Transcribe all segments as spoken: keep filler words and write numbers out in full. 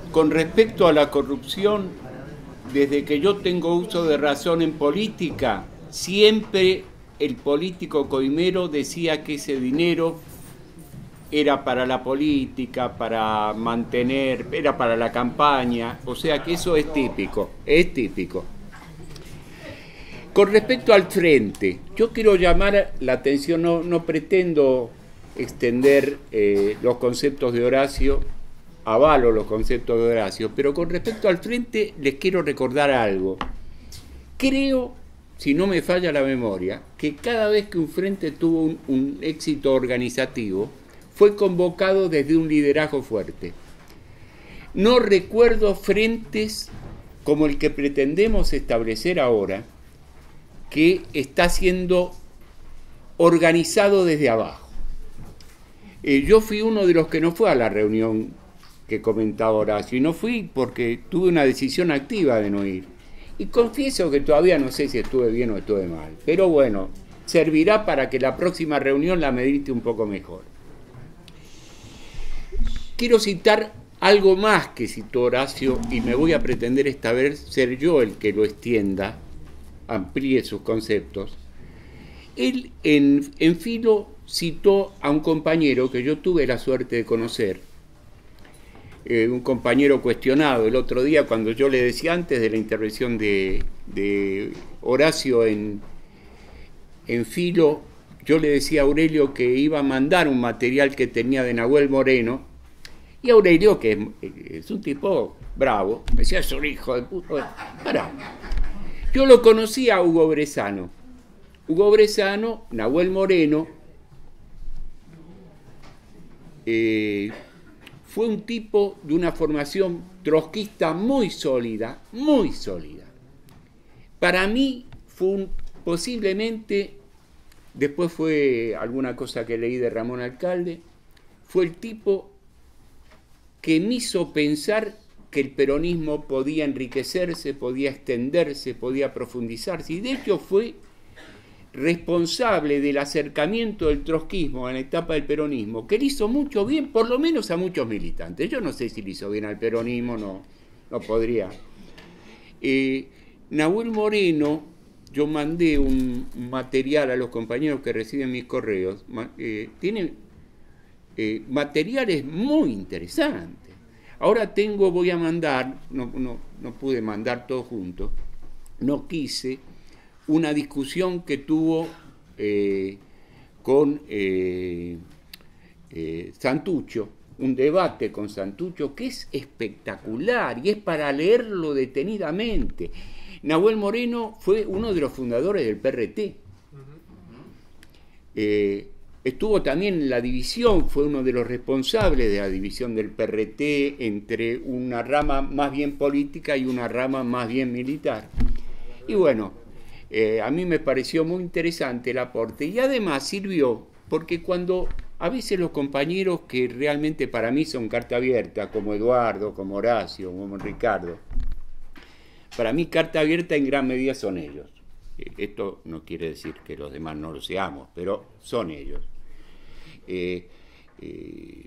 Con respecto a la corrupción, desde que yo tengo uso de razón en política, siempre el político coimero decía que ese dinero era para la política, para mantener, era para la campaña, o sea que eso es típico, es típico. Con respecto al frente, yo quiero llamar la atención, no, no pretendo extender eh, los conceptos de Horacio, avalo los conceptos de Horacio, pero con respecto al frente les quiero recordar algo. Creo, si no me falla la memoria, que cada vez que un frente tuvo un, un éxito organizativo, fue convocado desde un liderazgo fuerte. No recuerdo frentes como el que pretendemos establecer ahora, que está siendo organizado desde abajo. Eh, yo fui uno de los que no fue a la reunión que comentaba Horacio, y no fui porque tuve una decisión activa de no ir. Y confieso que todavía no sé si estuve bien o estuve mal, pero bueno, servirá para que la próxima reunión la medite un poco mejor. Quiero citar algo más que citó Horacio y me voy a pretender esta vez ser yo el que lo extienda, amplíe sus conceptos. Él en, en Filo citó a un compañero que yo tuve la suerte de conocer, eh, un compañero cuestionado el otro día cuando yo le decía antes de la intervención de, de Horacio en, en Filo, yo le decía a Aurelio que iba a mandar un material que tenía de Nahuel Moreno. Y Aurelio, que es, es un tipo bravo, me decía, es un hijo de puta. Pará. Yo lo conocí a Hugo Brezano. Hugo Brezano, Nahuel Moreno, eh, fue un tipo de una formación trotskista muy sólida, muy sólida. Para mí fue un, posiblemente, después fue alguna cosa que leí de Ramón Alcalde, fue el tipo que me hizo pensar que el peronismo podía enriquecerse, podía extenderse, podía profundizarse, y de hecho fue responsable del acercamiento del trotskismo a la etapa del peronismo, que le hizo mucho bien, por lo menos a muchos militantes. Yo no sé si le hizo bien al peronismo, no, no podría. Eh, Nahuel Moreno, yo mandé un material a los compañeros que reciben mis correos, eh, tiene Eh, materiales muy interesantes. Ahora tengo, voy a mandar, no, no, no pude mandar todo junto, no quise, una discusión que tuvo eh, con eh, eh, Santuccio, un debate con Santuccio que es espectacular y es para leerlo detenidamente. Nahuel Moreno fue uno de los fundadores del P R T. Eh, Estuvo también en la división, fue uno de los responsables de la división del P R T entre una rama más bien política y una rama más bien militar. Y bueno, eh, a mí me pareció muy interesante el aporte y además sirvió porque cuando a veces los compañeros que realmente para mí son carta abierta, como Eduardo, como Horacio, como Ricardo, para mí carta abierta en gran medida son ellos. Esto no quiere decir que los demás no lo seamos, pero son ellos. Eh, eh,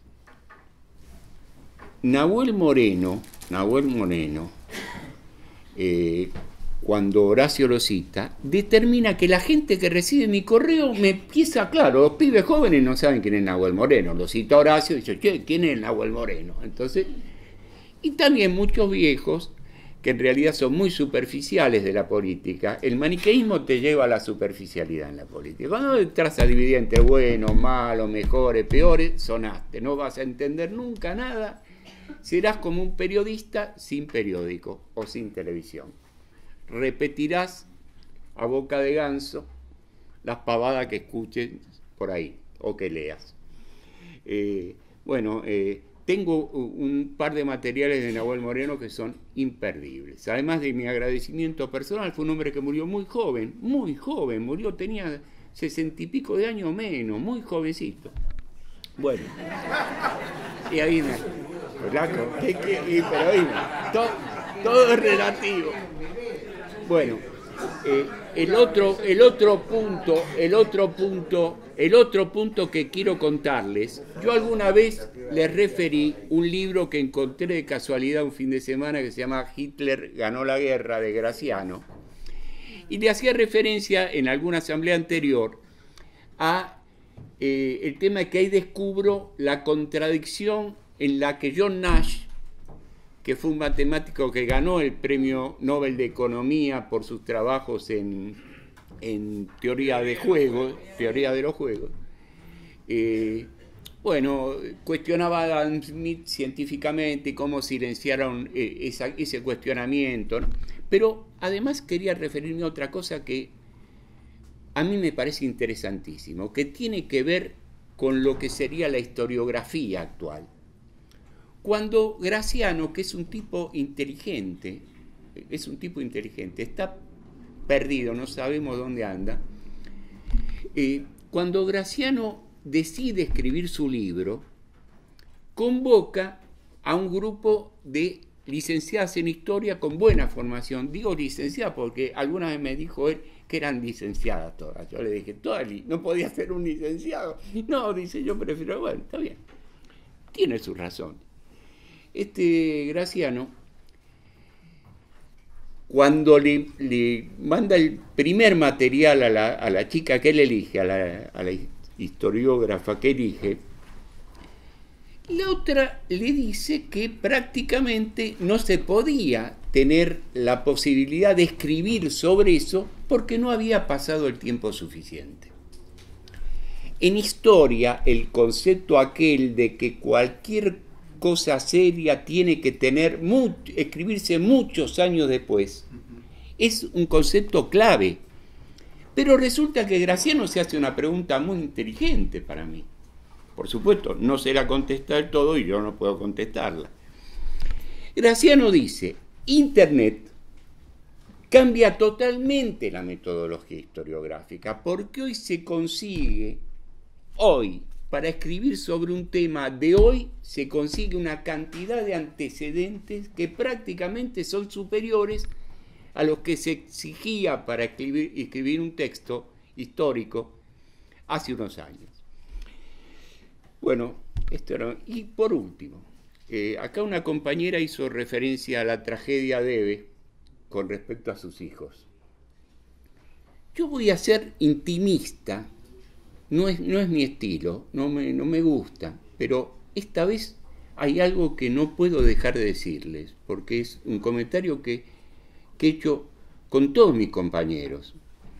Nahuel Moreno, Nahuel Moreno, eh, cuando Horacio lo cita, determina que la gente que recibe mi correo me empieza, claro, los pibes jóvenes no saben quién es Nahuel Moreno, lo cita Horacio y dice, ¿quién es Nahuel Moreno? Entonces, y también muchos viejos que en realidad son muy superficiales de la política. El maniqueísmo te lleva a la superficialidad en la política. Cuando entras a dividir entre buenos, malos, mejores, peores, sonaste. No vas a entender nunca nada. Serás como un periodista sin periódico o sin televisión. Repetirás a boca de ganso las pavadas que escuches por ahí o que leas. Eh, bueno, eh, Tengo un par de materiales de Nahuel Moreno que son imperdibles. Además de mi agradecimiento personal, fue un hombre que murió muy joven, muy joven, murió, tenía sesenta y pico de años menos, muy jovencito. Bueno, y ahí me... Flaco, ¿qué, qué? Y, pero ahí me... Todo, todo es relativo. Bueno, eh, el otro, el otro punto, el otro punto, el otro punto que quiero contarles, yo alguna vez les referí un libro que encontré de casualidad un fin de semana que se llama Hitler ganó la guerra, de Graciano, y le hacía referencia en alguna asamblea anterior a eh, el tema de que ahí descubro la contradicción en la que John Nash, que fue un matemático que ganó el premio Nobel de Economía por sus trabajos en, en teoría de juegos, teoría de los juegos, eh, bueno, cuestionaba a Adam Smith científicamente cómo silenciaron eh, esa, ese cuestionamiento, ¿no? Pero además quería referirme a otra cosa que a mí me parece interesantísimo, que tiene que ver con lo que sería la historiografía actual. Cuando Graciano, que es un tipo inteligente, es un tipo inteligente, está perdido, no sabemos dónde anda, eh, cuando Graciano decide escribir su libro, convoca a un grupo de licenciadas en historia con buena formación. Digo licenciadas porque alguna vez me dijo él que eran licenciadas todas. Yo le dije, todas, no podía ser un licenciado. No, dice, yo prefiero, bueno, está bien. Tiene su razón. Este Graciano, cuando le, le manda el primer material a la, a la chica que él elige, a la, a la historiógrafa que elige, la otra le dice que prácticamente no se podía tener la posibilidad de escribir sobre eso porque no había pasado el tiempo suficiente. En historia, el concepto aquel de que cualquier cosa seria tiene que tener mucho, escribirse muchos años después, es un concepto clave. Pero resulta que Graciano se hace una pregunta muy inteligente para mí. Por supuesto, no se la contesta del todo y yo no puedo contestarla. Graciano dice, Internet cambia totalmente la metodología historiográfica, porque hoy se consigue, hoy, para escribir sobre un tema de hoy, se consigue una cantidad de antecedentes que prácticamente son superiores a los que se exigía para escribir, escribir un texto histórico hace unos años. Bueno, esto era... Y por último, eh, acá una compañera hizo referencia a la tragedia de Eve con respecto a sus hijos. Yo voy a ser intimista, no es, no es mi estilo, no me, no me gusta, pero esta vez hay algo que no puedo dejar de decirles, porque es un comentario que, que he hecho con todos mis compañeros.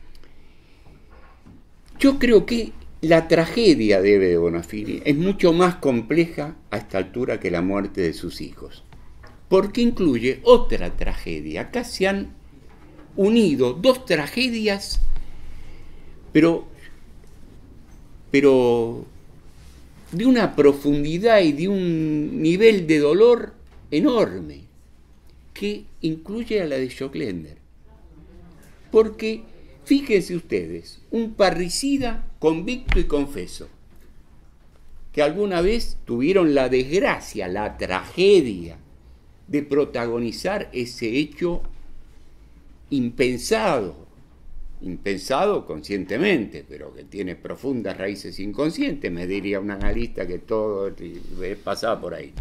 Yo creo que la tragedia de Eve de Bonafini es mucho más compleja a esta altura que la muerte de sus hijos, porque incluye otra tragedia. Acá se han unido dos tragedias, pero, pero de una profundidad y de un nivel de dolor enorme, que incluye a la de Schockländer. Porque fíjense ustedes, un parricida convicto y confeso, que alguna vez tuvieron la desgracia, la tragedia de protagonizar ese hecho impensado, impensado conscientemente, pero que tiene profundas raíces inconscientes, me diría un analista que todo pasaba por ahí.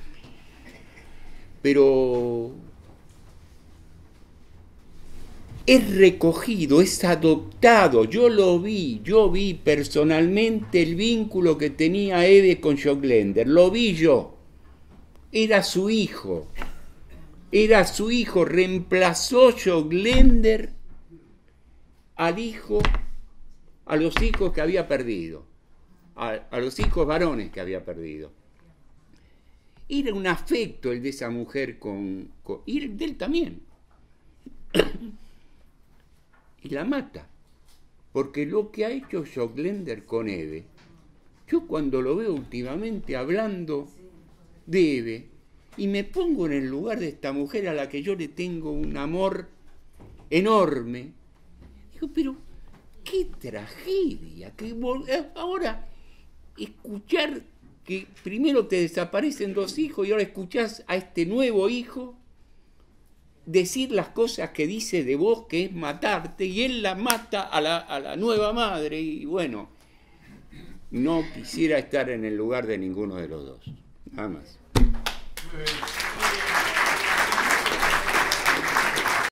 Pero es recogido, es adoptado, yo lo vi, yo vi personalmente el vínculo que tenía Eve con Schockländer, lo vi yo, era su hijo, era su hijo, reemplazó Schockländer al hijo, a los hijos que había perdido, a, a los hijos varones que había perdido. Era un afecto el de esa mujer con, con y el de él también. Y la mata, porque lo que ha hecho Schockländer con Eve, yo cuando lo veo últimamente hablando de Eve, y me pongo en el lugar de esta mujer a la que yo le tengo un amor enorme, digo, pero qué tragedia, que ahora escuchar que primero te desaparecen dos hijos y ahora escuchás a este nuevo hijo decir las cosas que dice de vos, que es matarte, y él la mata a la, a la nueva madre, y bueno, no quisiera estar en el lugar de ninguno de los dos. Nada más. Muy bien.